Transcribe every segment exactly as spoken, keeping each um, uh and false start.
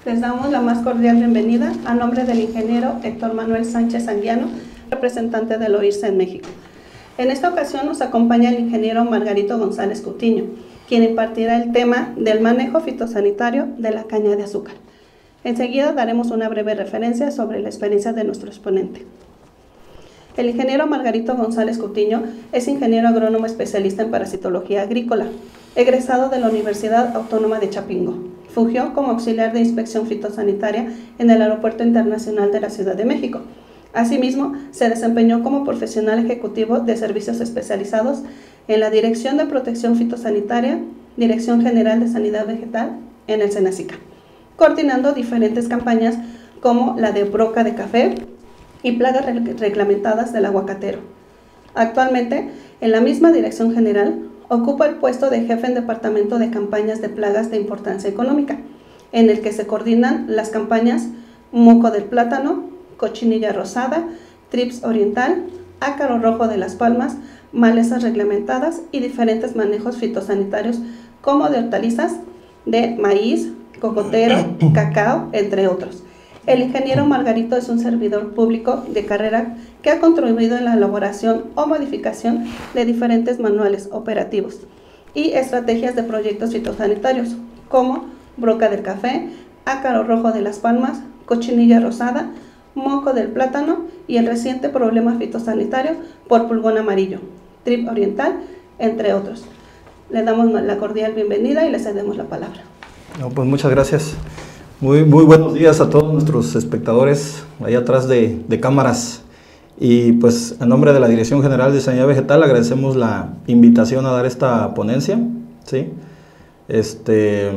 Les damos la más cordial bienvenida a nombre del ingeniero Héctor Manuel Sánchez Anguiano, representante del O I R S E en México. En esta ocasión nos acompaña el ingeniero Margarito González Cutiño, quien impartirá el tema del manejo fitosanitario de la caña de azúcar. Enseguida daremos una breve referencia sobre la experiencia de nuestro exponente. El ingeniero Margarito González Cutiño es ingeniero agrónomo especialista en parasitología agrícola, egresado de la Universidad Autónoma de Chapingo. Fungió como auxiliar de inspección fitosanitaria en el Aeropuerto Internacional de la Ciudad de México. Asimismo, se desempeñó como profesional ejecutivo de servicios especializados en la Dirección de Protección Fitosanitaria, Dirección General de Sanidad Vegetal en el SENASICA, coordinando diferentes campañas como la de broca de café y plagas reglamentadas del aguacatero. Actualmente, en la misma Dirección General, ocupa el puesto de jefe en Departamento de Campañas de Plagas de Importancia Económica, en el que se coordinan las campañas moco del plátano, cochinilla rosada, trips oriental, ácaro rojo de las palmas, malezas reglamentadas y diferentes manejos fitosanitarios como de hortalizas, de maíz, cocotero, cacao, entre otros. El ingeniero Margarito es un servidor público de carrera que ha contribuido en la elaboración o modificación de diferentes manuales operativos y estrategias de proyectos fitosanitarios, como broca del café, ácaro rojo de las palmas, cochinilla rosada, moco del plátano y el reciente problema fitosanitario por pulgón amarillo, trip oriental, entre otros. Le damos la cordial bienvenida y le cedemos la palabra. No, pues muchas gracias. Muy, muy buenos días a todos nuestros espectadores allá atrás de, de cámaras. Y pues en nombre de la Dirección General de Sanidad Vegetal agradecemos la invitación a dar esta ponencia, ¿sí? Este,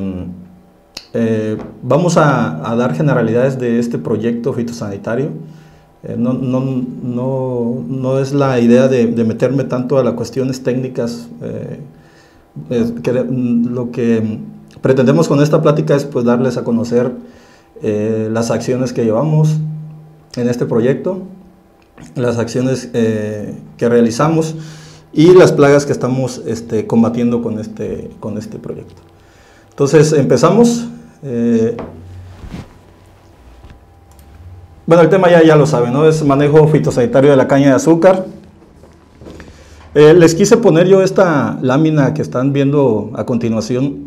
eh, vamos a, a dar generalidades de este proyecto fitosanitario. Eh, no, no, no, no es la idea de, de meterme tanto a las cuestiones técnicas. Eh, es que, lo que pretendemos con esta plática es pues darles a conocer eh, las acciones que llevamos en este proyecto, las acciones eh, que realizamos y las plagas que estamos este, combatiendo con este, con este proyecto. Entonces empezamos. Eh, bueno, el tema ya, ya lo saben, ¿no? Es manejo fitosanitario de la caña de azúcar. Eh, les quise poner yo esta lámina que están viendo a continuación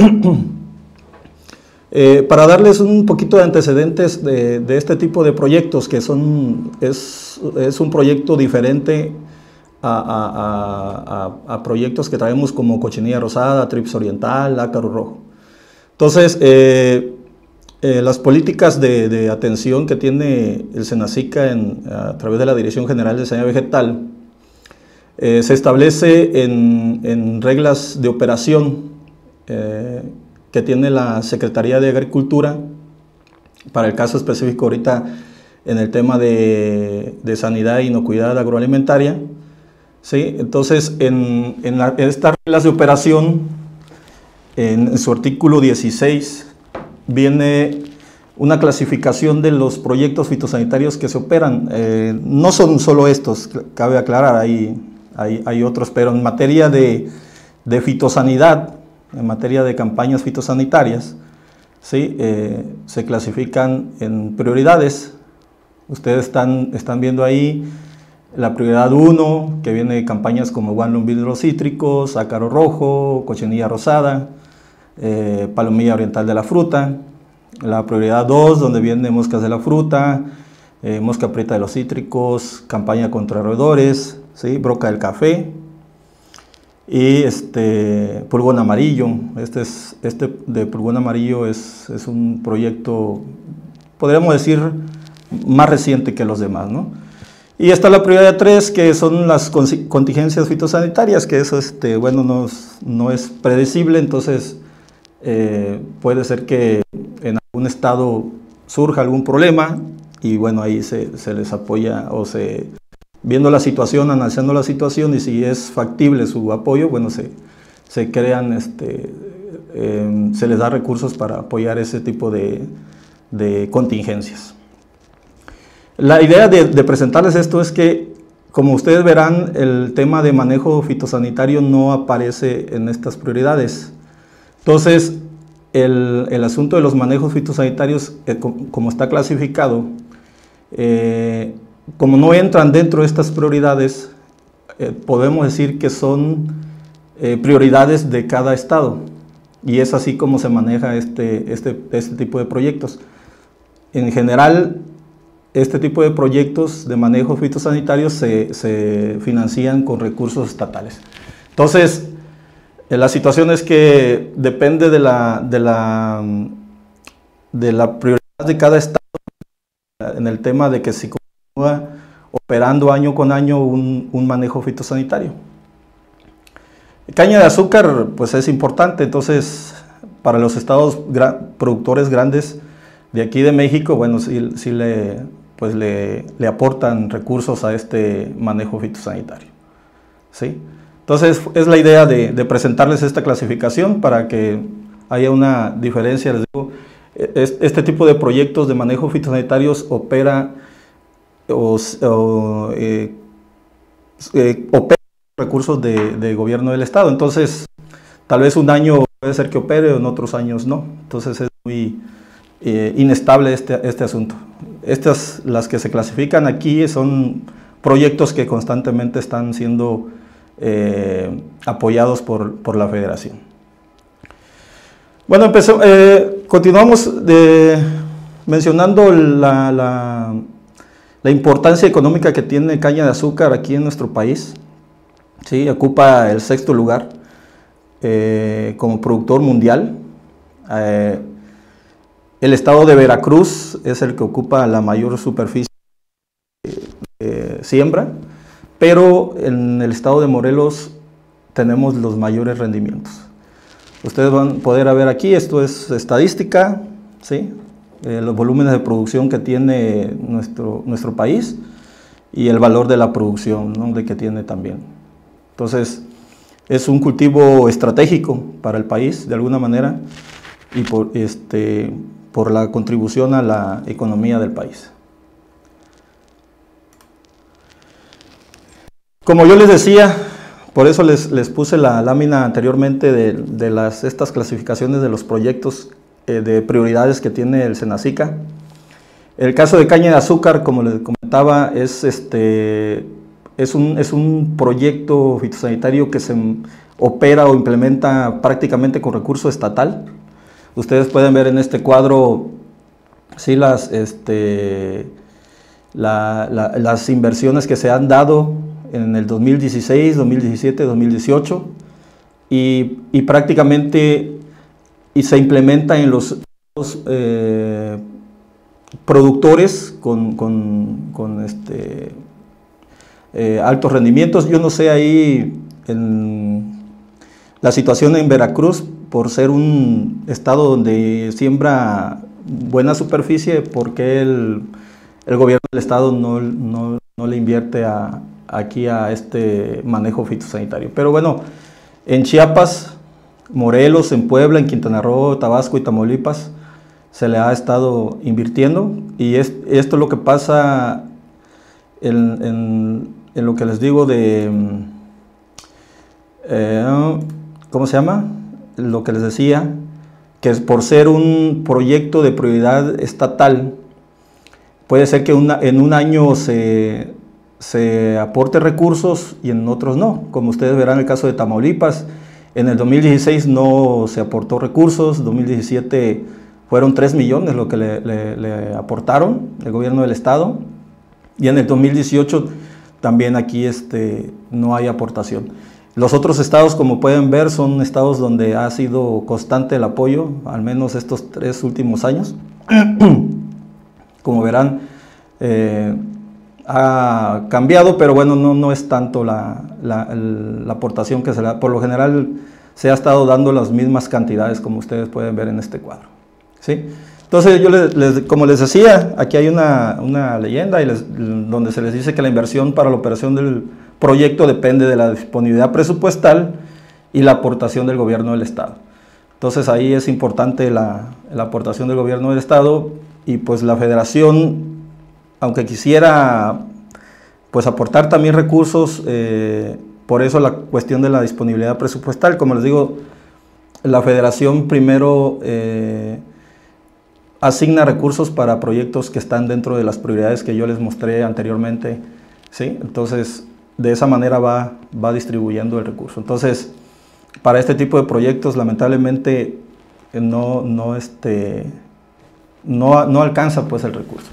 eh, para darles un poquito de antecedentes de, de este tipo de proyectos que son, es, es un proyecto diferente a, a, a, a proyectos que traemos como cochinilla rosada, trips oriental, ácaro rojo. Entonces, eh, eh, las políticas de, de atención que tiene el SENASICA en, a través de la Dirección General de Sanidad Vegetal Eh, se establece en, en reglas de operación eh, que tiene la Secretaría de Agricultura, para el caso específico ahorita en el tema de, de sanidad e inocuidad agroalimentaria, ¿sí? Entonces en, en, la, en estas reglas de operación, en, en su artículo dieciséis, viene una clasificación de los proyectos fitosanitarios que se operan. Eh, no son solo estos, cabe aclarar, hay Hay, hay otros, pero en materia de, de fitosanidad, en materia de campañas fitosanitarias, ¿sí? eh, se clasifican en prioridades. Ustedes están, están viendo ahí la prioridad uno, que viene campañas como guandul vidros cítricos, ácaro rojo, cochinilla rosada, eh, palomilla oriental de la fruta. La prioridad dos, donde vienen moscas de la fruta, eh, mosca prieta de los cítricos, campaña contra roedores, ¿sí? Broca del café y este pulgón amarillo. Este, es, este de pulgón amarillo es, es un proyecto, podríamos decir, más reciente que los demás, ¿no? Y está la prioridad tres, que son las contingencias fitosanitarias, que eso este, bueno, no, no es predecible, entonces eh, puede ser que en algún estado surja algún problema y bueno, ahí se, se les apoya o se... viendo la situación, analizando la situación y si es factible su apoyo, bueno, se, se crean, este, eh, se les da recursos para apoyar ese tipo de, de contingencias. La idea de, de presentarles esto es que, como ustedes verán, el tema de manejo fitosanitario no aparece en estas prioridades. Entonces, el, el asunto de los manejos fitosanitarios, eh, com, como está clasificado, eh, como no entran dentro de estas prioridades, eh, podemos decir que son eh, prioridades de cada estado, y es así como se maneja este, este, este tipo de proyectos. En general, este tipo de proyectos de manejo fitosanitario se, se financian con recursos estatales. Entonces, la situación es que depende de la, de la, de la prioridad de cada estado en el tema de que si continúa operando año con año un, un manejo fitosanitario. Caña de azúcar pues es importante, entonces para los estados gra productores grandes de aquí de México, bueno, sí, sí le, pues le, le aportan recursos a este manejo fitosanitario, ¿sí? Entonces es la idea de, de presentarles esta clasificación para que haya una diferencia. Les digo, este tipo de proyectos de manejo fitosanitarios opera o, o eh, eh, opera recursos de, de gobierno del estado, entonces tal vez un año puede ser que opere, en otros años no, entonces es muy eh, inestable este, este asunto. Estas, las que se clasifican aquí, son proyectos que constantemente están siendo eh, apoyados por, por la federación. Bueno, empezó, eh, continuamos de, mencionando la, la, la importancia económica que tiene caña de azúcar aquí en nuestro país. Sí, ocupa el sexto lugar eh, como productor mundial. Eh, el estado de Veracruz es el que ocupa la mayor superficie de eh, siembra, pero en el estado de Morelos tenemos los mayores rendimientos. Ustedes van a poder ver aquí, esto es estadística, ¿sí? Eh, los volúmenes de producción que tiene nuestro, nuestro país y el valor de la producción, ¿no?, de que tiene también. Entonces, es un cultivo estratégico para el país, de alguna manera, y por, este, por la contribución a la economía del país. Como yo les decía, por eso les, les puse la lámina anteriormente de, de las, estas clasificaciones de los proyectos eh, de prioridades que tiene el SENACICA. El caso de caña de azúcar, como les comentaba, es, este, es, un, es un proyecto fitosanitario que se opera o implementa prácticamente con recurso estatal. Ustedes pueden ver en este cuadro, sí, las, este, la, la, las inversiones que se han dado en el dos mil dieciséis, dos mil diecisiete, dos mil dieciocho, y, y prácticamente y se implementa en los, los eh, productores con, con, con este, eh, altos rendimientos. Yo no sé ahí en la situación en Veracruz, por ser un estado donde siembra buena superficie, ¿por qué el, el gobierno del estado no, no, no le invierte a aquí a este manejo fitosanitario? Pero bueno, en Chiapas, Morelos, en Puebla, en Quintana Roo, Tabasco y Tamaulipas se le ha estado invirtiendo, y es, esto es lo que pasa en, en, en lo que les digo de, eh, ¿cómo se llama? Lo que les decía, que es por ser un proyecto de prioridad estatal, puede ser que una, en un año se se aporte recursos y en otros no. Como ustedes verán en el caso de Tamaulipas, en el dos mil dieciséis no se aportó recursos, dos mil diecisiete fueron tres millones lo que le, le, le aportaron el gobierno del estado, y en el dos mil dieciocho también aquí este, no hay aportación. Los otros estados, como pueden ver, son estados donde ha sido constante el apoyo, al menos estos tres últimos años. Como verán, eh, ha cambiado, pero bueno, no, no es tanto la, la, la aportación que se le da. Por lo general se ha estado dando las mismas cantidades, como ustedes pueden ver en este cuadro, ¿sí? Entonces, yo les, les, como les decía, aquí hay una, una leyenda y les, donde se les dice que la inversión para la operación del proyecto depende de la disponibilidad presupuestal y la aportación del gobierno del estado. Entonces, ahí es importante la, la aportación del gobierno del estado, y pues la federación, aunque quisiera pues aportar también recursos, eh, por eso la cuestión de la disponibilidad presupuestal. Como les digo, la federación primero eh, asigna recursos para proyectos que están dentro de las prioridades que yo les mostré anteriormente, ¿sí? Entonces, de esa manera va, va distribuyendo el recurso. Entonces, para este tipo de proyectos, lamentablemente, no, no, este, no, no alcanza pues el recurso.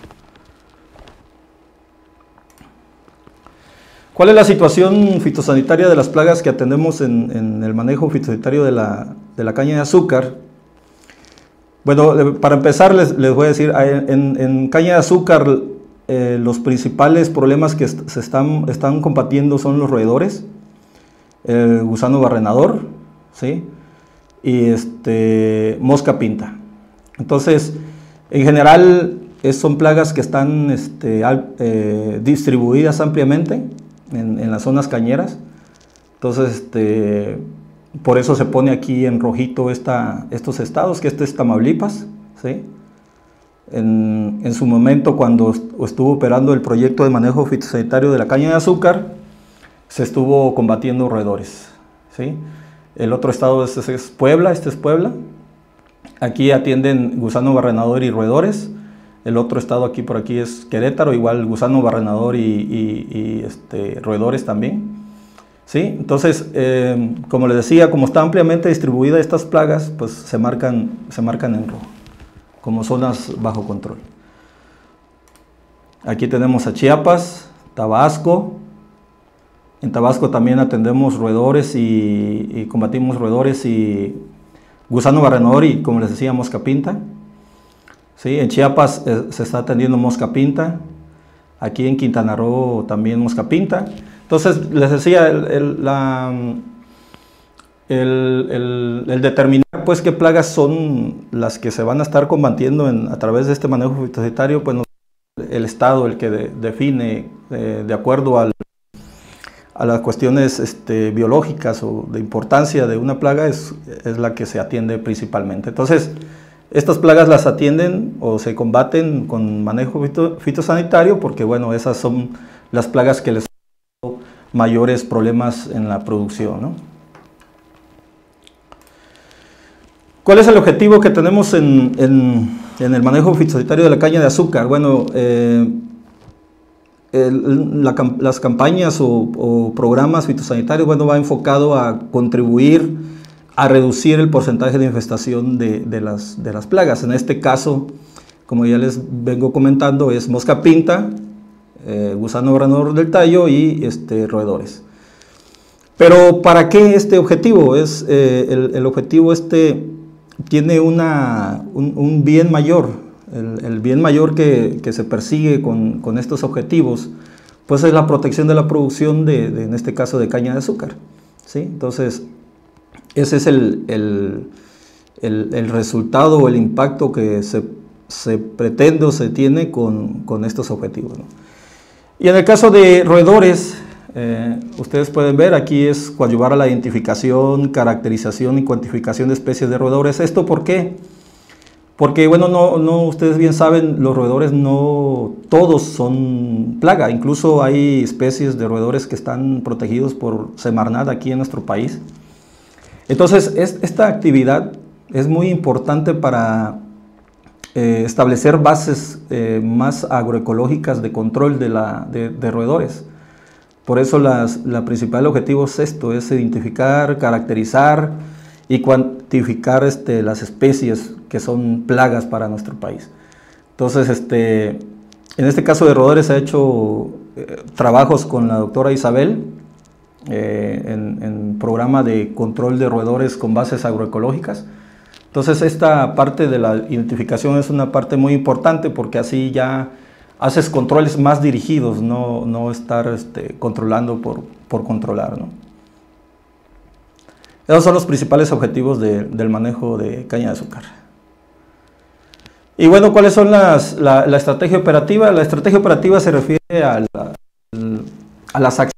¿Cuál es la situación fitosanitaria de las plagas que atendemos en, en el manejo fitosanitario de la, de la caña de azúcar? Bueno, para empezar les, les voy a decir, en, en caña de azúcar eh, los principales problemas que se están, están combatiendo son los roedores, el gusano barrenador, ¿sí? Y este, mosca pinta. Entonces, en general es, son plagas que están este, al, eh, distribuidas ampliamente en, en las zonas cañeras. Entonces, este, por eso se pone aquí en rojito esta, estos estados, que este es Tamaulipas, ¿sí? En, en su momento, cuando estuvo operando el proyecto de manejo fitosanitario de la caña de azúcar, se estuvo combatiendo roedores, ¿sí? El otro estado es, es Puebla, este es Puebla. Aquí atienden gusano barrenador y roedores. El otro estado aquí por aquí es Querétaro, igual gusano barrenador y, y, y este, roedores también. ¿Sí? Entonces, eh, como les decía, como está ampliamente distribuida estas plagas, pues se marcan, se marcan en rojo, como zonas bajo control. Aquí tenemos a Chiapas, Tabasco. En Tabasco también atendemos roedores y, y combatimos roedores y gusano barrenador y, como les decía, mosca pinta. ¿Sí? En Chiapas eh, se está atendiendo mosca pinta. Aquí en Quintana Roo también mosca pinta. Entonces, les decía, el, el, la, el, el, el determinar pues qué plagas son las que se van a estar combatiendo en, a través de este manejo fitosanitario, pues no, el Estado el que de, define eh, de acuerdo al, a las cuestiones este, biológicas o de importancia de una plaga es, es la que se atiende principalmente. Entonces, estas plagas las atienden o se combaten con manejo fito, fitosanitario porque, bueno, esas son las plagas que les mayores problemas en la producción, ¿no? ¿Cuál es el objetivo que tenemos en, en, en el manejo fitosanitario de la caña de azúcar? Bueno, eh, el, la, las campañas o, o programas fitosanitarios, bueno, va enfocado a contribuir a reducir el porcentaje de infestación de, de, las, de las plagas. En este caso, como ya les vengo comentando, es mosca pinta, Eh, gusano barrenador del tallo y este, roedores. Pero ¿para qué este objetivo? Es, eh, el, el objetivo este tiene una, un, un bien mayor. El, el bien mayor que, que se persigue con, con estos objetivos, pues es la protección de la producción de, de en este caso de caña de azúcar, ¿sí? Entonces, ese es el, el, el, el resultado o el impacto que se, se pretende o se tiene con, con estos objetivos, ¿no? Y en el caso de roedores, eh, ustedes pueden ver, aquí es coadyuvar a la identificación, caracterización y cuantificación de especies de roedores. ¿Esto por qué? Porque, bueno, no, no, ustedes bien saben, los roedores no todos son plaga. Incluso hay especies de roedores que están protegidos por Semarnat aquí en nuestro país. Entonces, es, esta actividad es muy importante para Eh, establecer bases eh, más agroecológicas de control de, la, de, de roedores. Por eso las, la principal objetivo es esto, es identificar, caracterizar y cuantificar este, las especies que son plagas para nuestro país. Entonces, este, en este caso de roedores se ha hecho eh, trabajos con la doctora Isabel eh, en, en programa de control de roedores con bases agroecológicas. Entonces, esta parte de la identificación es una parte muy importante porque así ya haces controles más dirigidos, no, no estar este, controlando por, por controlar, ¿no? Esos son los principales objetivos de, del manejo de caña de azúcar. Y bueno, ¿cuáles son las, la, la estrategia operativa? La estrategia operativa se refiere a, la, a las acciones.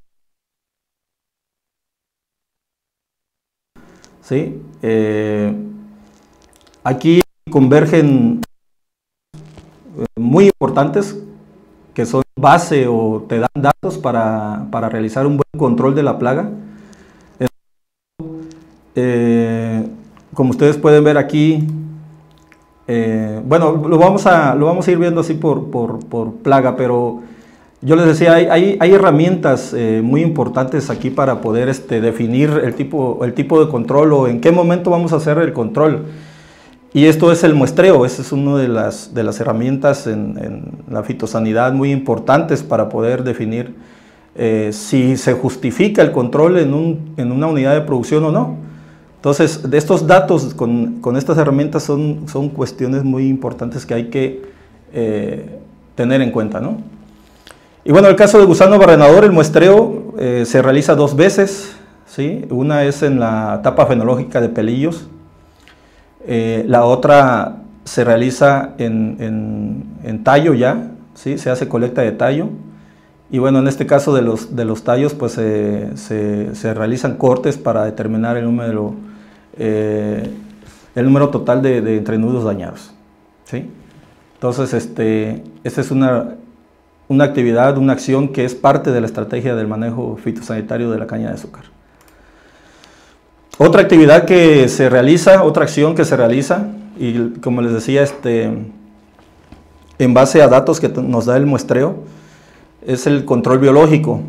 ¿Sí? Eh, Aquí convergen muy importantes que son base o te dan datos para, para realizar un buen control de la plaga. Eh, como ustedes pueden ver aquí, eh, bueno, lo vamos, a, lo vamos a ir viendo así por, por, por plaga, pero yo les decía, hay, hay, hay herramientas eh, muy importantes aquí para poder este, definir el tipo, el tipo de control o en qué momento vamos a hacer el control. Y esto es el muestreo, esa es una de las, de las herramientas en, en la fitosanidad muy importantes para poder definir eh, si se justifica el control en, un, en una unidad de producción o no. Entonces, de estos datos con, con estas herramientas son, son cuestiones muy importantes que hay que eh, tener en cuenta, ¿no? Y bueno, el caso de gusano barrenador, el muestreo eh, se realiza dos veces, ¿sí? Una es en la etapa fenológica de pelillos, eh, la otra se realiza en, en, en tallo ya, ¿sí? Se hace colecta de tallo. Y bueno, en este caso de los, de los tallos, pues eh, se, se realizan cortes para determinar el número, eh, el número total de, de entrenudos dañados, ¿sí? Entonces, este, esta es una, una actividad, una acción que es parte de la estrategia del manejo fitosanitario de la caña de azúcar. Otra actividad que se realiza, otra acción que se realiza, y como les decía, este, en base a datos que nos da el muestreo, es el control biológico.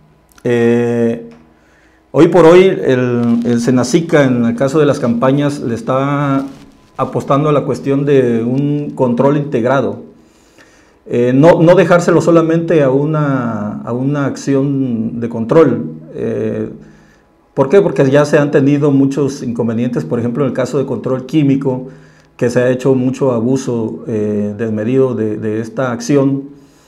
Eh, hoy por hoy el, el Senacica, en el caso de las campañas, le está apostando a la cuestión de un control integrado. Eh, no, no dejárselo solamente a una, a una acción de control. Eh, ¿Por qué? Porque ya se han tenido muchos inconvenientes, por ejemplo en el caso de control químico, que se ha hecho mucho abuso eh, desmedido de, de esta acción.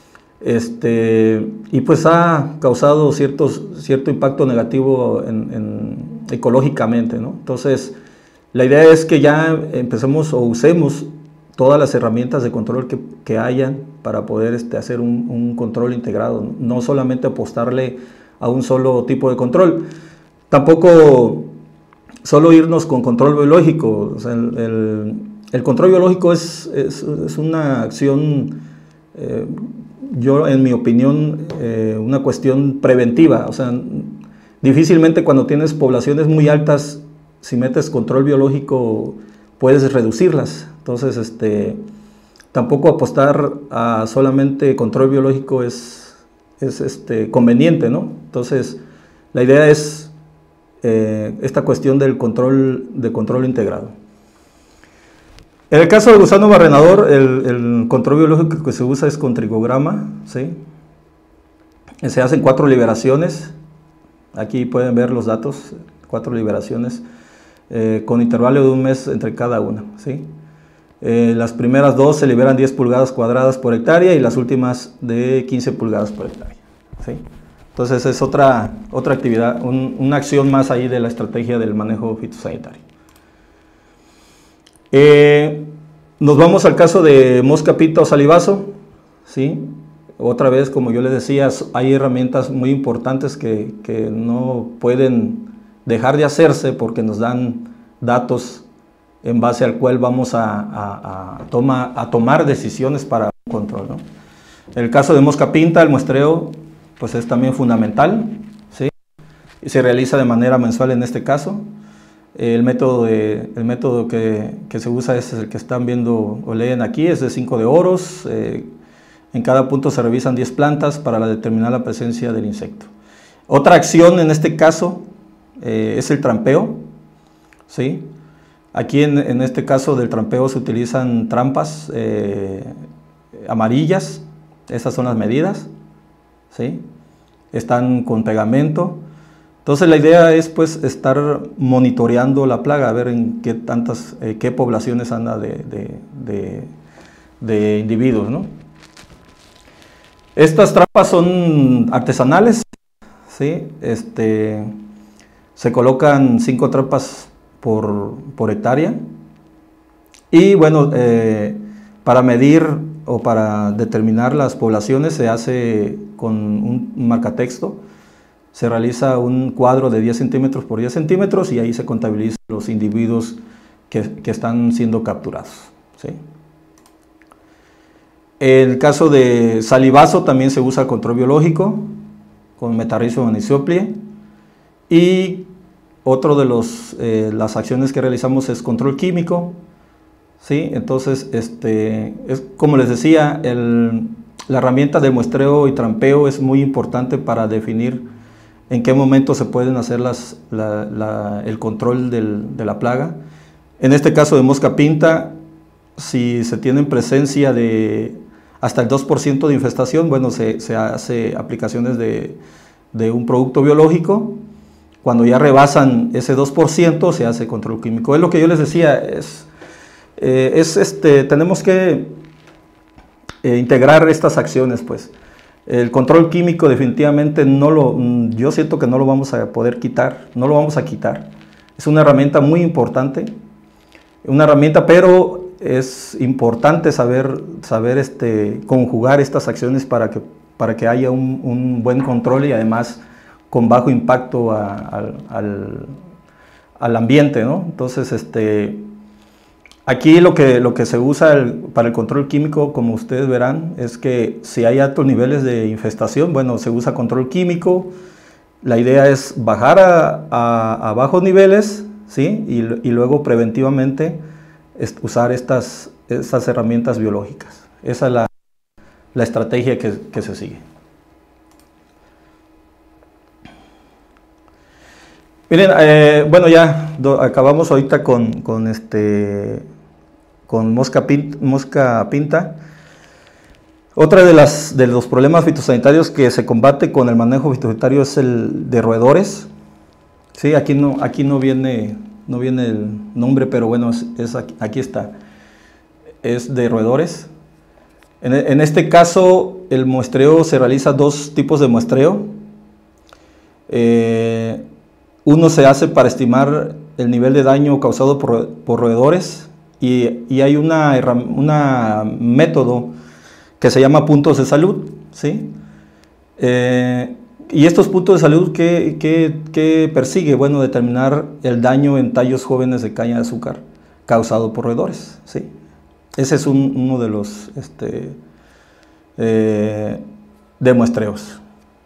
Este, y pues ha causado ciertos, cierto impacto negativo en, en, ecológicamente, ¿no? Entonces, la idea es que ya empecemos o usemos todas las herramientas de control que, que hayan para poder este, hacer un, un control integrado, no solamente apostarle a un solo tipo de control. Tampoco solo irnos con control biológico. O sea, el, el, el control biológico es, es, es una acción, eh, yo en mi opinión, eh, una cuestión preventiva. O sea, difícilmente cuando tienes poblaciones muy altas, si metes control biológico, puedes reducirlas. Entonces, este, tampoco apostar a solamente control biológico es, es este, conveniente, ¿no? Entonces, la idea es eh, esta cuestión del control, de control integrado. En el caso del gusano barrenador, el, el control biológico que se usa es con tricograma, ¿sí? Se hacen cuatro liberaciones. Aquí pueden ver los datos, cuatro liberaciones, eh, con intervalo de un mes entre cada una, ¿sí? Eh, las primeras dos se liberan diez pulgadas cuadradas por hectárea y las últimas de quince pulgadas por hectárea, ¿sí? Entonces es otra, otra actividad, un, una acción más ahí de la estrategia del manejo fitosanitario. Eh, nos vamos al caso de mosca pinta o salivazo, ¿sí? Otra vez, como yo les decía, hay herramientas muy importantes que, que no pueden dejar de hacerse porque nos dan datos en base al cual vamos a, a, a, toma, a tomar decisiones para un control, ¿no? El caso de mosca pinta, el muestreo, pues es también fundamental, ¿sí? Y se realiza de manera mensual en este caso. El método, de, el método que, que se usa es el que están viendo o leen aquí, es de cinco de oros. Eh, en cada punto se revisan diez plantas para determinar la presencia del insecto. Otra acción en este caso eh, es el trampeo, ¿sí? Aquí en, en este caso del trampeo se utilizan trampas eh, amarillas, esas son las medidas, ¿sí? Están con pegamento. Entonces la idea es pues estar monitoreando la plaga, a ver en qué tantas, eh, qué poblaciones anda de, de, de, de individuos, ¿no? Estas trampas son artesanales, ¿sí? Este, se colocan cinco trampas por, por hectárea y bueno, eh, para medir o para determinar las poblaciones se hace con un marcatexto. Se realiza un cuadro de diez centímetros por diez centímetros y ahí se contabilizan los individuos que, que están siendo capturados, ¿sí? En el caso de salivazo también se usa control biológico con metarrhizo anisoplie y otro de los, eh, las acciones que realizamos es control químico, ¿sí? Entonces, este, es, como les decía, el, la herramienta de muestreo y trampeo es muy importante para definir en qué momento se pueden hacer las, la, la, el control del, de la plaga. En este caso de mosca pinta, si se tiene presencia de hasta el dos por ciento de infestación, bueno, se, se hace aplicaciones de, de un producto biológico. Cuando ya rebasan ese dos por ciento, se hace control químico. Es lo que yo les decía, es, eh, es este, tenemos que eh, integrar estas acciones, pues. El control químico definitivamente no lo, yo siento que no lo vamos a poder quitar, no lo vamos a quitar. Es una herramienta muy importante, una herramienta, pero es importante saber, saber este, conjugar estas acciones para que, para que haya un, un buen control y además con bajo impacto a, a, al, al ambiente, ¿no? Entonces, este, aquí lo que, lo que se usa el, para el control químico, como ustedes verán, es que si hay altos niveles de infestación, bueno, se usa control químico. La idea es bajar a, a, a bajos niveles, ¿sí? Y, y luego preventivamente es usar estas, estas herramientas biológicas. Esa es la, la estrategia que, que se sigue. Miren, eh, bueno, ya do, acabamos ahorita con, con, este, con mosca, pin, mosca pinta. Otra de, las, de los problemas fitosanitarios que se combate con el manejo fitosanitario es el de roedores. Sí, aquí no, aquí no viene, no viene el nombre, pero bueno, es, es aquí, aquí está. Es de roedores. En, en este caso, el muestreo se realiza dos tipos de muestreo. Eh, Uno se hace para estimar el nivel de daño causado por, por roedores y, y hay una, una método que se llama puntos de salud, ¿sí? Eh, y estos puntos de salud, ¿qué, qué, qué persigue? Bueno, determinar el daño en tallos jóvenes de caña de azúcar causado por roedores, ¿sí? Ese es un, uno de los este, eh, de muestreos.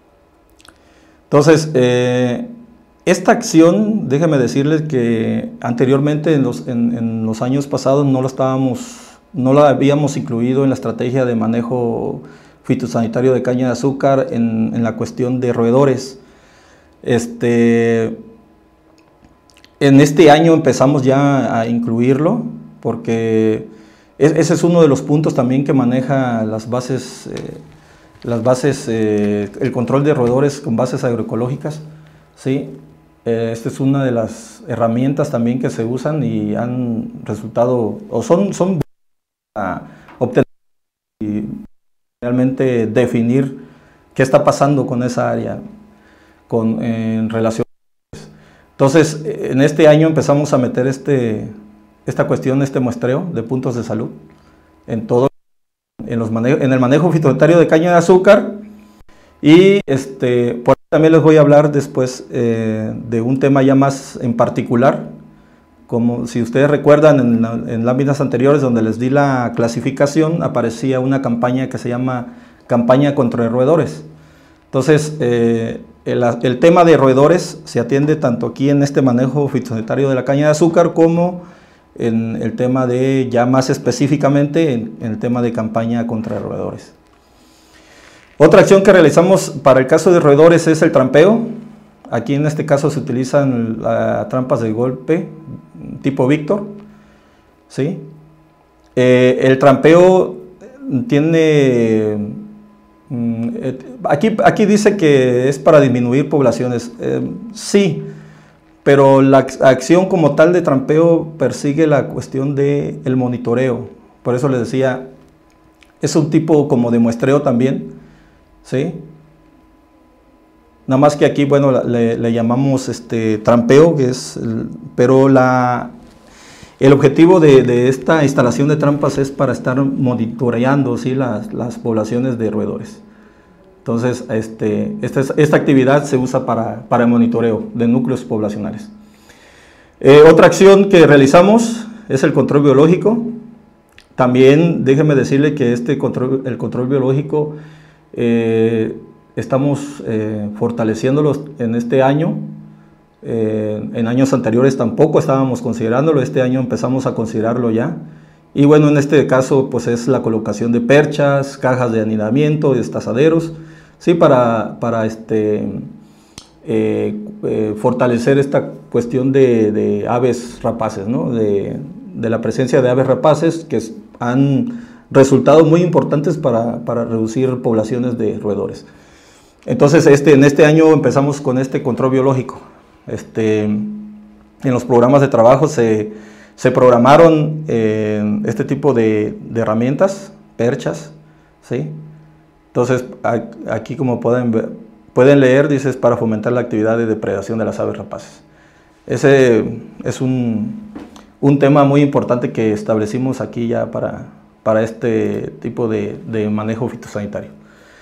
Entonces, eh, esta acción, déjenme decirles que anteriormente en los, en, en los años pasados no la, estábamos, no la habíamos incluido en la estrategia de manejo fitosanitario de caña de azúcar en, en la cuestión de roedores. Este, en este año empezamos ya a incluirlo porque es, ese es uno de los puntos también que maneja las bases, eh, las bases eh, el control de roedores con bases agroecológicas, ¿sí? Esta es una de las herramientas también que se usan y han resultado, o son, son a obtener y realmente definir qué está pasando con esa área con, en relación. Entonces, en este año empezamos a meter este, esta cuestión, este muestreo de puntos de salud en todo, en, los manejo, en el manejo fitosanitario de caña de azúcar. Y este, por ahí también les voy a hablar después eh, de un tema ya más en particular, como si ustedes recuerdan en, la, en láminas anteriores donde les di la clasificación, aparecía una campaña que se llama campaña contra roedores. Entonces, eh, el, el tema de roedores se atiende tanto aquí en este manejo fitosanitario de la caña de azúcar como en el tema de, ya más específicamente, en, en el tema de campaña contra roedores. Otra acción que realizamos para el caso de roedores es el trampeo. Aquí en este caso se utilizan uh, trampas de golpe tipo Víctor, ¿sí? Eh, el trampeo tiene, mm, aquí, aquí dice que es para disminuir poblaciones. Eh, sí, pero la acción como tal de trampeo persigue la cuestión del monitoreo. Por eso les decía, es un tipo como de muestreo también, ¿sí? Nada más que aquí, bueno, le, le llamamos este, trampeo, que es el, pero la, el objetivo de, de esta instalación de trampas es para estar monitoreando, ¿sí? las, las poblaciones de roedores. Entonces, este, esta, esta actividad se usa para, para el monitoreo de núcleos poblacionales. Eh, otra acción que realizamos es el control biológico. También déjenme decirle que este control, el control biológico Eh, estamos eh, fortaleciéndolos en este año, Eh, en años anteriores tampoco estábamos considerándolo, este año empezamos a considerarlo ya. Y bueno, en este caso pues es la colocación de perchas, cajas de anidamiento, destazaderos, sí, para, para este, eh, eh, fortalecer esta cuestión de, de aves rapaces, ¿no? de, de la presencia de aves rapaces que han resultado muy importantes para, para reducir poblaciones de roedores. Entonces este, en este año empezamos con este control biológico. Este, en los programas de trabajo se, se programaron eh, este tipo de, de herramientas, perchas, ¿sí? Entonces aquí, como pueden, ver, pueden leer, dice, para fomentar la actividad de depredación de las aves rapaces. Ese es un, un tema muy importante que establecimos aquí ya para, para este tipo de, de manejo fitosanitario.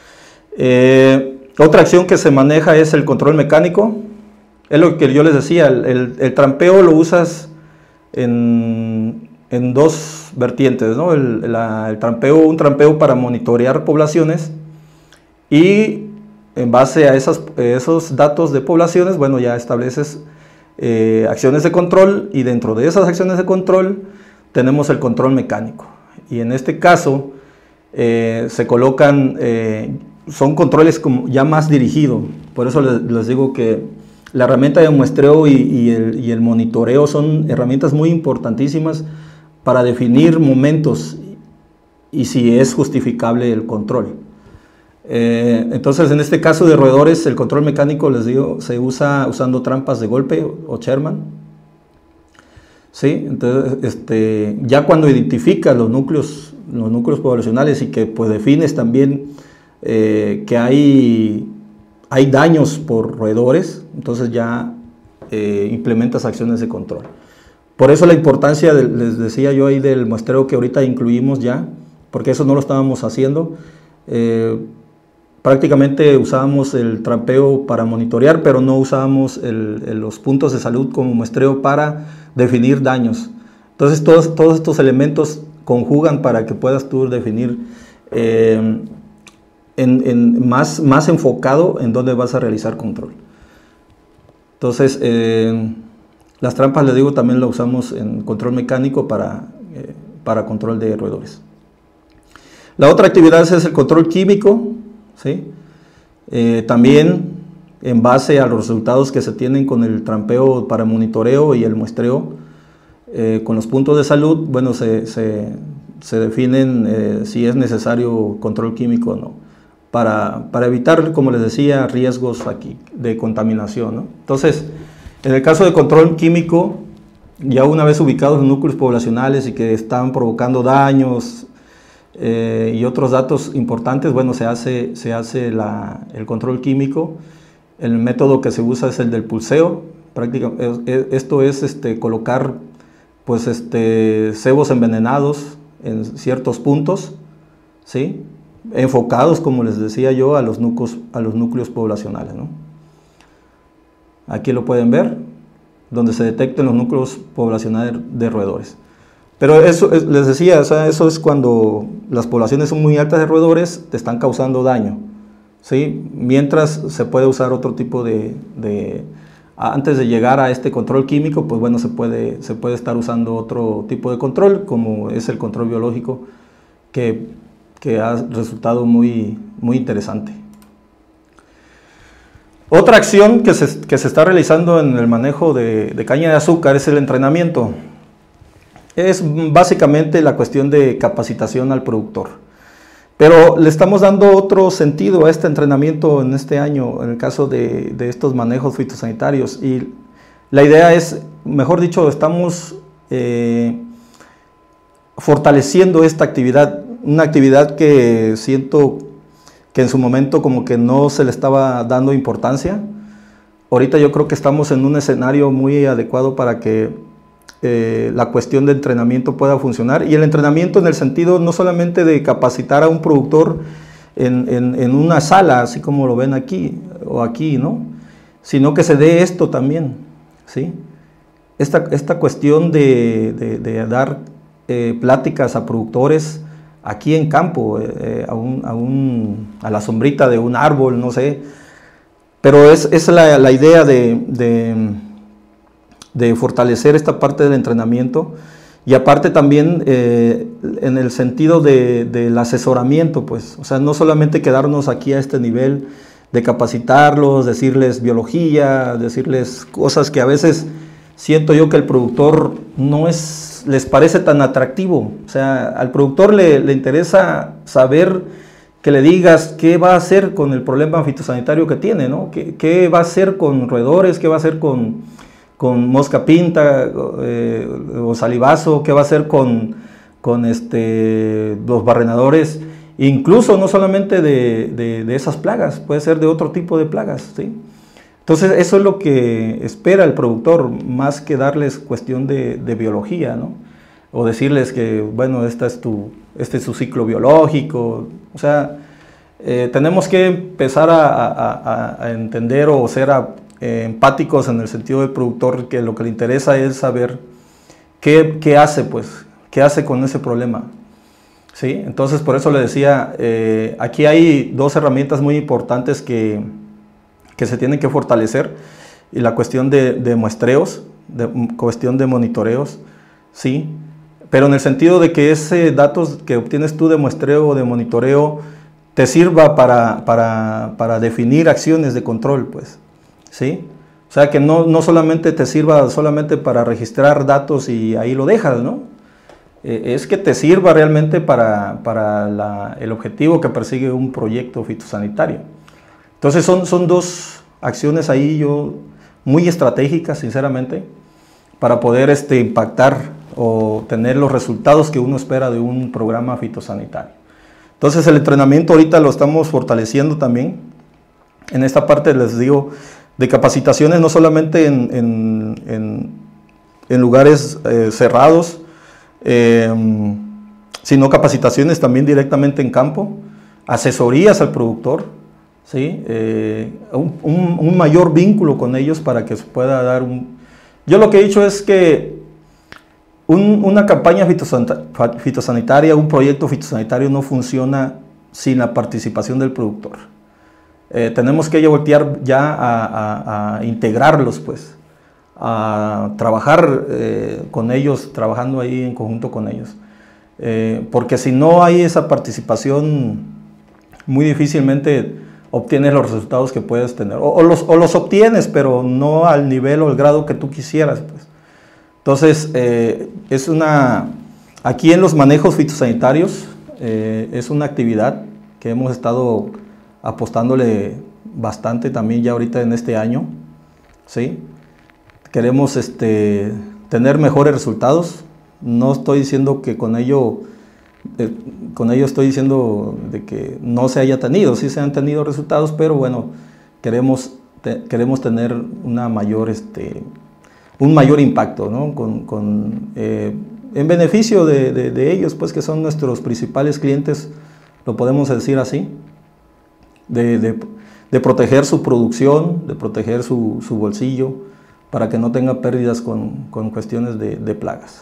Eh, otra acción que se maneja es el control mecánico. Es lo que yo les decía, el, el, el trampeo lo usas en, en dos vertientes, ¿no? El, la, el trampeo, un trampeo para monitorear poblaciones, y en base a esas, esos datos de poblaciones, bueno, ya estableces eh, acciones de control, y dentro de esas acciones de control tenemos el control mecánico. Y en este caso eh, se colocan, eh, son controles como ya más dirigidos. Por eso les, les digo que la herramienta de muestreo y, y, el, y el monitoreo son herramientas muy importantísimas para definir momentos y si es justificable el control. Eh, entonces, en este caso de roedores, el control mecánico, les digo, se usa usando trampas de golpe o Sherman. ¿Sí? Entonces, este, ya cuando identificas los núcleos, los núcleos poblacionales, y que pues defines también eh, que hay... hay daños por roedores, entonces ya eh, implementas acciones de control. Por eso la importancia, de, les decía yo ahí, del muestreo que ahorita incluimos ya, porque eso no lo estábamos haciendo. Eh, prácticamente usábamos el trampeo para monitorear, pero no usábamos el, el, los puntos de salud como muestreo para definir daños. Entonces todos, todos estos elementos conjugan para que puedas tú definir eh, En, en más, más enfocado en dónde vas a realizar control. Entonces, eh, las trampas, les digo, también lo usamos en control mecánico para, eh, para control de roedores. La otra actividad es el control químico, ¿sí? Eh, también en base a los resultados que se tienen con el trampeo para monitoreo y el muestreo, eh, con los puntos de salud, bueno, se, se, se definen eh, si es necesario control químico o no. Para, para evitar, como les decía, riesgos aquí de contaminación, ¿no? Entonces, en el caso de control químico, ya una vez ubicados los núcleos poblacionales y que están provocando daños eh, y otros datos importantes, bueno, se hace, se hace la, el control químico. El método que se usa es el del pulseo. Prácticamente, esto es este, colocar pues, este, cebos envenenados en ciertos puntos, ¿sí? Enfocados, como les decía yo, a los núcleos, a los núcleos poblacionales, ¿no? Aquí lo pueden ver, donde se detectan los núcleos poblacionales de roedores. Pero eso, les decía, o sea, eso es cuando las poblaciones son muy altas de roedores, te están causando daño, ¿sí? Mientras se puede usar otro tipo de, de... Antes de llegar a este control químico, pues bueno, se puede, se puede estar usando otro tipo de control, como es el control biológico, que... que ha resultado muy, muy interesante. Otra acción que se, que se está realizando en el manejo de, de caña de azúcar es el entrenamiento. Es básicamente la cuestión de capacitación al productor. Pero le estamos dando otro sentido a este entrenamiento en este año, en el caso de, de estos manejos fitosanitarios. Y la idea es, mejor dicho, estamos eh, fortaleciendo esta actividad. Una actividad que siento que en su momento como que no se le estaba dando importancia. Ahorita yo creo que estamos en un escenario muy adecuado para que eh, la cuestión de entrenamiento pueda funcionar. Y el entrenamiento en el sentido no solamente de capacitar a un productor en, en, en una sala, así como lo ven aquí o aquí, ¿no? Sino que se dé esto también, ¿sí? Esta, esta cuestión de, de, de dar eh, pláticas a productores aquí en campo, eh, a, un, a, un, a la sombrita de un árbol, no sé, pero es, es la, la idea de, de, de fortalecer esta parte del entrenamiento y aparte también eh, en el sentido de, del asesoramiento, pues, o sea, no solamente quedarnos aquí a este nivel de capacitarlos, decirles biología, decirles cosas que a veces siento yo que el productor no es, les parece tan atractivo. O sea, al productor le, le interesa saber que le digas qué va a hacer con el problema fitosanitario que tiene, ¿no? ¿Qué, qué va a hacer con roedores? ¿Qué va a hacer con, con mosca pinta eh, o salivazo? ¿Qué va a hacer con, con este, los barrenadores? Incluso no solamente de, de, de esas plagas, puede ser de otro tipo de plagas, ¿sí? Entonces eso es lo que espera el productor, más que darles cuestión de, de biología, ¿no? O decirles que, bueno, esta es tu, este es su ciclo biológico. O sea, eh, tenemos que empezar a, a, a entender o ser a, eh, empáticos en el sentido del productor, que lo que le interesa es saber qué, qué hace, pues, qué hace con ese problema. ¿Sí? Entonces, por eso le decía, eh, aquí hay dos herramientas muy importantes que, que se tienen que fortalecer, y la cuestión de, de muestreos, de cuestión de monitoreos, ¿sí? Pero en el sentido de que ese datos que obtienes tú de muestreo o de monitoreo te sirva para, para, para definir acciones de control, pues, ¿sí? O sea, que no, no solamente te sirva solamente para registrar datos y ahí lo dejas, ¿no? Eh, es que te sirva realmente para, para la, el objetivo que persigue un proyecto fitosanitario. Entonces son, son dos acciones ahí yo muy estratégicas, sinceramente, para poder este, impactar o tener los resultados que uno espera de un programa fitosanitario. Entonces el entrenamiento ahorita lo estamos fortaleciendo también. En esta parte les digo de capacitaciones, no solamente en, en, en, en lugares eh, cerrados, eh, sino capacitaciones también directamente en campo, asesorías al productor, ¿sí? eh, un, un, un mayor vínculo con ellos para que se pueda dar un... Yo lo que he dicho es que Un, una campaña fitosanitaria, un proyecto fitosanitario no funciona sin la participación del productor. Eh, tenemos que voltear ya a, a, a integrarlos, pues, a trabajar eh, con ellos, trabajando ahí en conjunto con ellos. Eh, porque si no hay esa participación, muy difícilmente obtienes los resultados que puedes tener. O, o, los, o los obtienes, pero no al nivel o el grado que tú quisieras, pues. Entonces, eh, es una, aquí en los manejos fitosanitarios, eh, es una actividad que hemos estado apostándole bastante también ya ahorita en este año, ¿sí? Queremos este, tener mejores resultados. No estoy diciendo que con ello, eh, con ello estoy diciendo de que no se haya tenido, sí se han tenido resultados, pero bueno, queremos, te, queremos tener una mayor... Este, un mayor impacto, ¿no? con, con, eh, en beneficio de, de, de ellos, pues, que son nuestros principales clientes, lo podemos decir así, de, de, de proteger su producción, de proteger su, su bolsillo, para que no tenga pérdidas con, con cuestiones de, de plagas.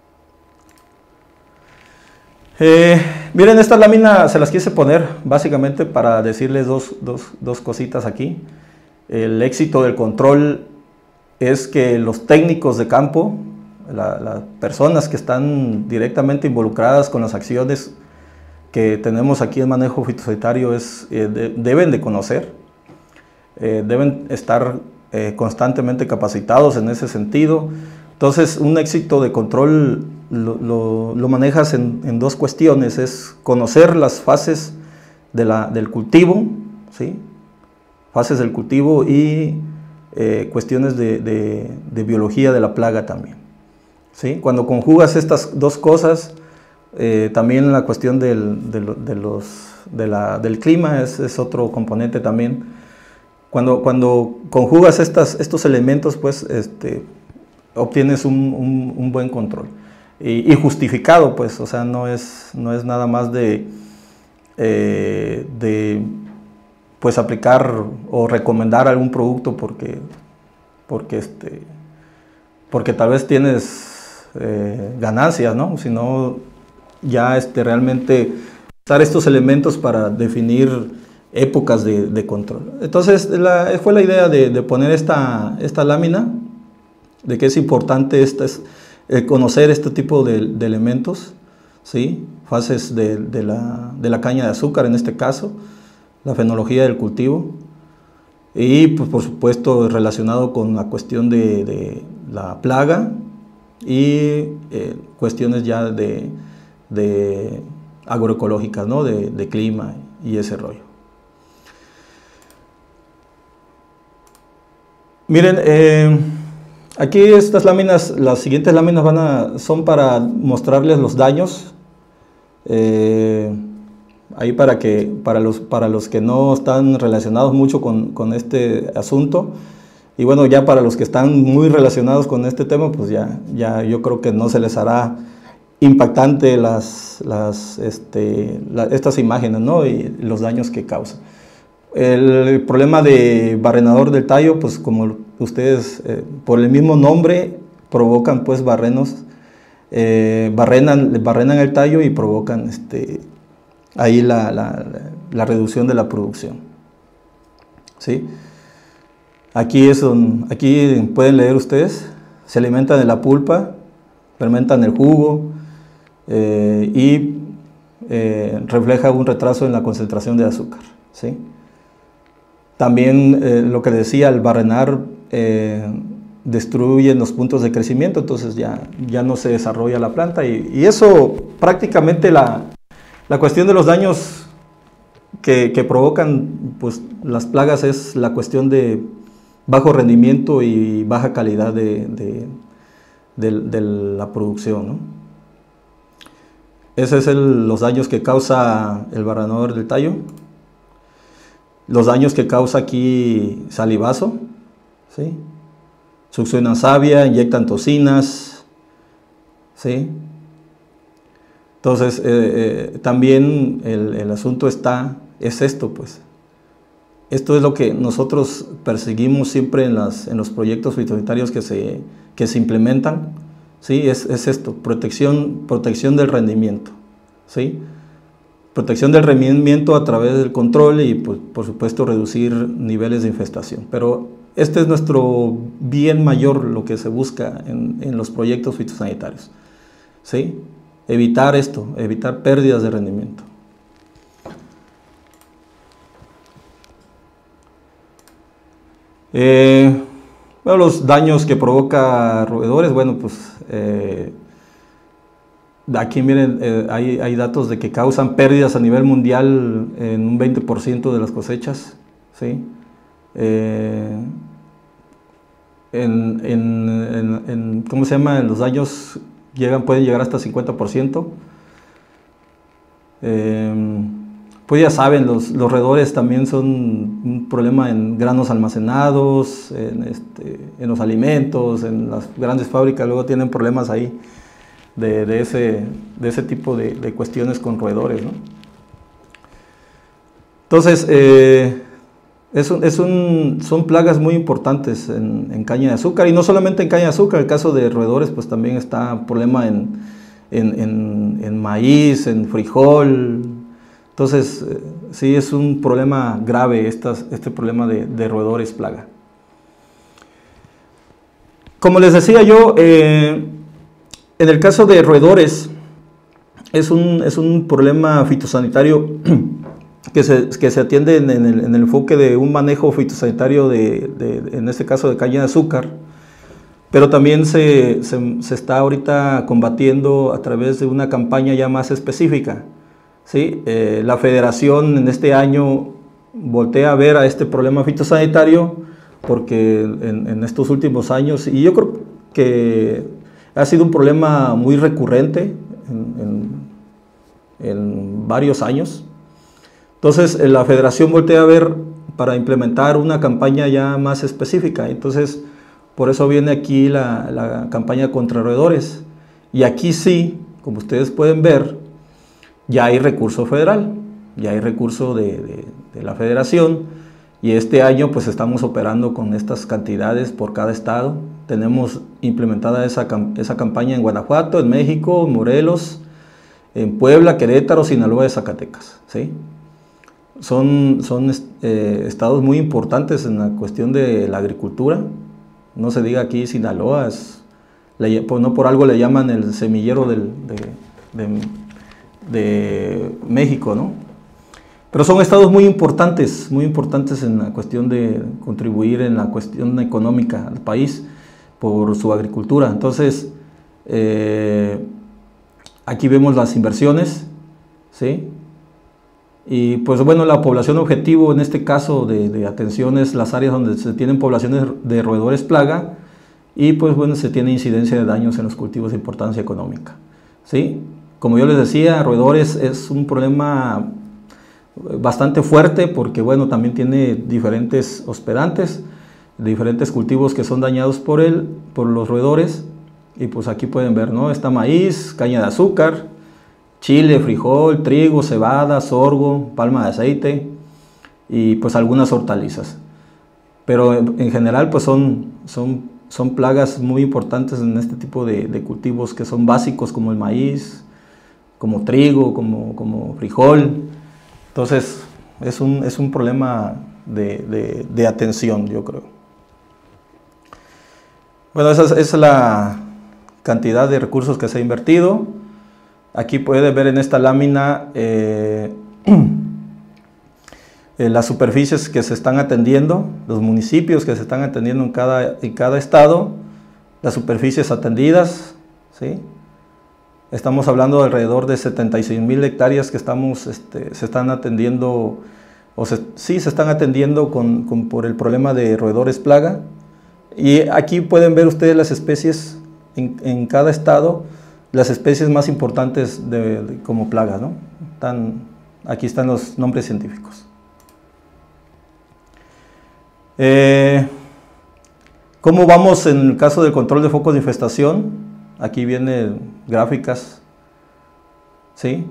Eh, miren, esta lámina se las quise poner básicamente para decirles dos, dos, dos cositas aquí. El éxito del control es que los técnicos de campo, la, las personas que están directamente involucradas con las acciones que tenemos aquí en manejo fitosanitario es, eh, de, deben de conocer, eh, deben estar eh, constantemente capacitados en ese sentido. Entonces, un éxito de control lo, lo, lo manejas en, en dos cuestiones, es conocer las fases de la, del cultivo, ¿sí? Fases del cultivo y Eh, cuestiones de, de, de biología de la plaga también, ¿sí? Cuando conjugas estas dos cosas, eh, también la cuestión del, de, de los, de la, del clima es, es otro componente también. Cuando, cuando conjugas estas, estos elementos, pues este, obtienes un, un, un buen control y, y justificado, pues, o sea, no es, no es nada más de, eh, de pues aplicar o recomendar algún producto porque, porque, este, porque tal vez tienes eh, ganancias, ¿no? Sino ya este, realmente usar estos elementos para definir épocas de, de control. Entonces la, fue la idea de, de poner esta, esta lámina de que es importante este, eh, conocer este tipo de, de elementos, ¿sí? Fases de, de, la, de la caña de azúcar en este caso, la fenología del cultivo, y pues, por supuesto relacionado con la cuestión de, de la plaga y eh, cuestiones ya de, de agroecológicas, ¿no? de, de clima y ese rollo. Miren, eh, aquí estas láminas, las siguientes láminas van a, son para mostrarles los daños, eh, ahí para, que, para, los, para los que no están relacionados mucho con, con este asunto, y bueno, ya para los que están muy relacionados con este tema, pues ya, ya yo creo que no se les hará impactante las, las, este, la, estas imágenes, ¿no? Y los daños que causa. El problema de barrenador del tallo, pues como ustedes, eh, por el mismo nombre, provocan pues barrenos, eh, barrenan, barrenan el tallo y provocan este, ahí la, la, la reducción de la producción. ¿Sí? Aquí, es un, aquí pueden leer ustedes, se alimentan de la pulpa, fermentan el jugo eh, y eh, refleja un retraso en la concentración de azúcar. ¿Sí? También eh, lo que decía, el barrenar eh, destruye los puntos de crecimiento, entonces ya, ya no se desarrolla la planta y, y eso prácticamente la, la cuestión de los daños que, que provocan pues, las plagas es la cuestión de bajo rendimiento y baja calidad de, de, de, de la producción, ¿no? Esos son los daños que causa el barrenador del tallo. Los daños que causa aquí salivazo, ¿sí? Succionan savia, inyectan toxinas, ¿sí? Entonces, eh, eh, también el, el asunto está, es esto, pues. Esto es lo que nosotros perseguimos siempre en, las, en los proyectos fitosanitarios que se, que se implementan, ¿sí? Es, es esto, protección, protección del rendimiento, ¿sí? Protección del rendimiento a través del control y, pues, por supuesto, reducir niveles de infestación. Pero este es nuestro bien mayor, lo que se busca en, en los proyectos fitosanitarios, ¿sí? Evitar esto, evitar pérdidas de rendimiento. Eh, bueno, los daños que provoca roedores, bueno, pues eh, aquí miren, eh, hay, hay datos de que causan pérdidas a nivel mundial en un veinte por ciento de las cosechas, ¿sí? Eh, en, en, en, en, ¿cómo se llama? Los daños llegan, pueden llegar hasta cincuenta por ciento. Eh, pues ya saben, los, los roedores también son un problema en granos almacenados, en, este, en los alimentos, en las grandes fábricas, luego tienen problemas ahí de, de, ese, de ese tipo de, de cuestiones con roedores, ¿no? Entonces, eh, es un, es un, son plagas muy importantes en, en caña de azúcar, y no solamente en caña de azúcar, el caso de roedores pues también está problema en, en, en, en maíz, en frijol. Entonces, eh, sí es un problema grave estas, este problema de, de roedores plaga. Como les decía yo, eh, en el caso de roedores, es un, es un problema fitosanitario que se, que se atiende en, en, el, en el enfoque de un manejo fitosanitario, de, de, en este caso de caña de azúcar, pero también se, se, se está ahorita combatiendo a través de una campaña ya más específica. ¿Sí? Eh, la federación en este año voltea a ver a este problema fitosanitario porque en, en estos últimos años, y yo creo que ha sido un problema muy recurrente en, en, en varios años. Entonces la federación voltea a ver para implementar una campaña ya más específica. Entonces por eso viene aquí la, la campaña contra roedores, y aquí sí, como ustedes pueden ver, ya hay recurso federal, ya hay recurso de, de, de la federación, y este año pues estamos operando con estas cantidades por cada estado. Tenemos implementada esa, esa campaña en Guanajuato, en México, en Morelos, en Puebla, Querétaro, Sinaloa y Zacatecas, ¿sí? Son, son eh, estados muy importantes en la cuestión de la agricultura, no se diga aquí Sinaloa, es, le, pues no por algo le llaman el semillero del, de, de, de México, ¿no? Pero son estados muy importantes, muy importantes en la cuestión de contribuir en la cuestión económica al país por su agricultura. Entonces, eh, aquí vemos las inversiones, ¿sí? Y pues bueno, la población objetivo en este caso de, de atención es las áreas donde se tienen poblaciones de roedores plaga y pues bueno, se tiene incidencia de daños en los cultivos de importancia económica, ¿sí? Como yo les decía, roedores es un problema bastante fuerte porque bueno, también tiene diferentes hospedantes, diferentes cultivos que son dañados por él, por los roedores. Y pues aquí pueden ver, ¿no? Está maíz, caña de azúcar, chile, frijol, trigo, cebada, sorgo, palma de aceite y pues algunas hortalizas. Pero en general pues son, son, son plagas muy importantes en este tipo de, de cultivos que son básicos como el maíz, como trigo, como, como frijol. Entonces es un, es un problema de, de, de atención, yo creo. Bueno, esa es, esa es la cantidad de recursos que se ha invertido. Aquí puede ver en esta lámina eh, eh, las superficies que se están atendiendo, los municipios que se están atendiendo en cada, en cada estado, las superficies atendidas, ¿sí? Estamos hablando de alrededor de setenta y seis mil hectáreas que estamos, este, se están atendiendo, o se, sí se están atendiendo con, con, por el problema de roedores plaga. Y aquí pueden ver ustedes las especies en, en cada estado, las especies más importantes de, de, como plagas, ¿no? Están, aquí están los nombres científicos. Eh, ¿Cómo vamos en el caso del control de focos de infestación? Aquí vienen gráficas, ¿sí?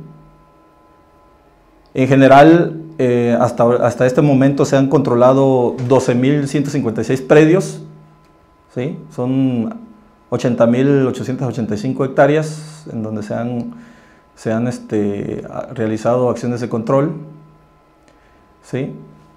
En general, eh, hasta, hasta este momento se han controlado doce mil ciento cincuenta y seis predios, ¿sí? Son ochenta mil ochocientas ochenta y cinco hectáreas en donde se han, se han este, realizado acciones de control, ¿sí?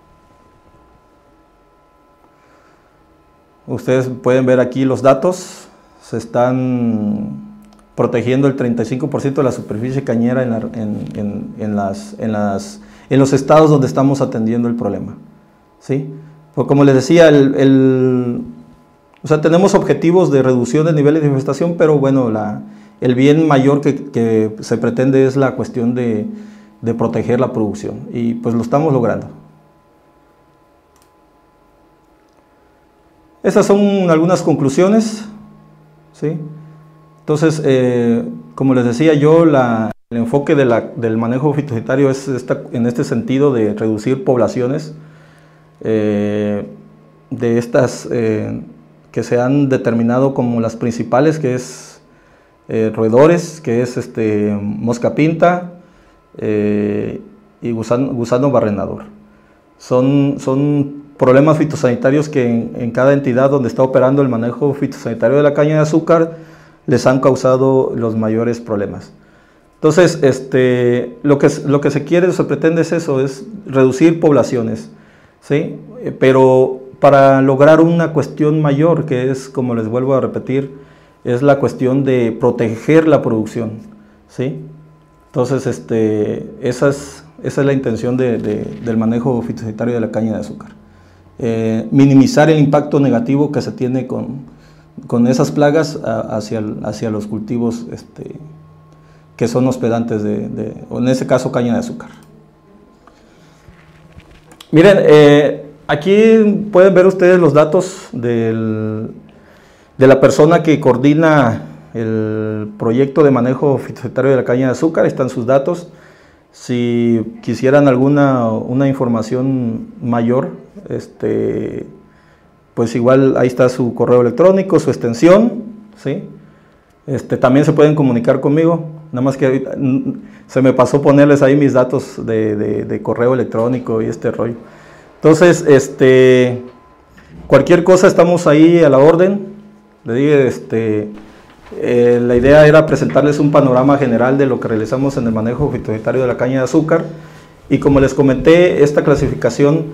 Ustedes pueden ver aquí los datos. Se están protegiendo el treinta y cinco por ciento de la superficie cañera en, la, en, en, en, las, en, las, en los estados donde estamos atendiendo el problema, ¿sí? Pues como les decía, el, el, o sea, tenemos objetivos de reducción de niveles de infestación, pero bueno, la, el bien mayor que, que se pretende es la cuestión de, de proteger la producción, y pues lo estamos logrando. Esas son algunas conclusiones, ¿sí? Entonces, eh, como les decía yo, la, el enfoque de la, del manejo fitosanitario es esta, en este sentido de reducir poblaciones eh, de estas eh, que se han determinado como las principales, que es eh, roedores, que es este, mosca pinta eh, y gusano, gusano barrenador. Son, son problemas fitosanitarios que en, en cada entidad donde está operando el manejo fitosanitario de la caña de azúcar les han causado los mayores problemas. Entonces, este, lo, que, lo que se quiere, se pretende es eso, es reducir poblaciones, ¿sí? Pero para lograr una cuestión mayor, que es, como les vuelvo a repetir, es la cuestión de proteger la producción, ¿sí? Entonces, este, esa, es, esa es la intención de, de, del manejo fitosanitario de la caña de azúcar. Eh, minimizar el impacto negativo que se tiene con, con esas plagas a, hacia, hacia los cultivos este, que son hospedantes de, de, o en ese caso, caña de azúcar. Miren, eh, aquí pueden ver ustedes los datos del, de la persona que coordina el proyecto de manejo fitosanitario de la caña de azúcar. Están sus datos. Si quisieran alguna una información mayor, este, pues igual ahí está su correo electrónico, su extensión, ¿sí? Este, también se pueden comunicar conmigo, nada más que se me pasó ponerles ahí mis datos de, de, de correo electrónico y este rollo. Entonces, este, cualquier cosa estamos ahí a la orden. Le dije, este, eh, la idea era presentarles un panorama general de lo que realizamos en el manejo fitosanitario de la caña de azúcar, y como les comenté, esta clasificación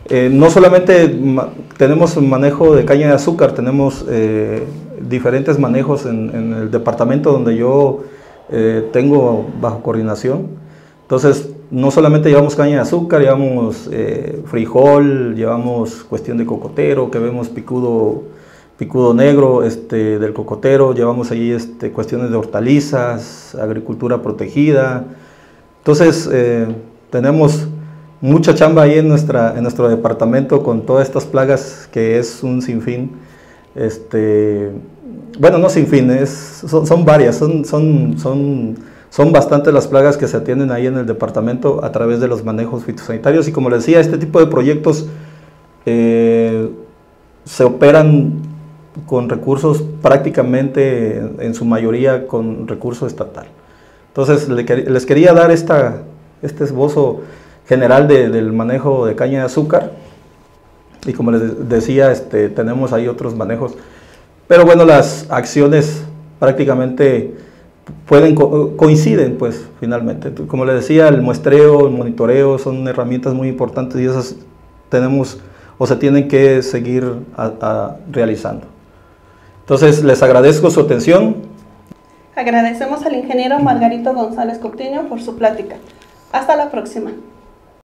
Eh, no solamente ma tenemos manejo de caña de azúcar, tenemos eh, diferentes manejos en, en el departamento donde yo eh, tengo bajo coordinación. Entonces, no solamente llevamos caña de azúcar, llevamos eh, frijol, llevamos cuestión de cocotero, que vemos picudo, picudo negro este, del cocotero, llevamos ahí este, cuestiones de hortalizas, agricultura protegida. Entonces, eh, tenemos mucha chamba ahí en, nuestra, en nuestro departamento con todas estas plagas, que es un sinfín. Este, bueno, no sinfín, es, son, son varias, son, son, son, son bastantes las plagas que se atienden ahí en el departamento a través de los manejos fitosanitarios. Y como les decía, este tipo de proyectos eh, se operan con recursos prácticamente, en su mayoría, con recurso estatal. Entonces, les quería dar esta, este esbozo general de, del manejo de caña de azúcar, y como les decía, este, tenemos ahí otros manejos, pero bueno, las acciones prácticamente pueden co coinciden, pues, finalmente. Como les decía, el muestreo, el monitoreo son herramientas muy importantes, y esas tenemos o se tienen que seguir a, a, realizando. Entonces, les agradezco su atención. Agradecemos al ingeniero Margarito González Coutinho por su plática. Hasta la próxima.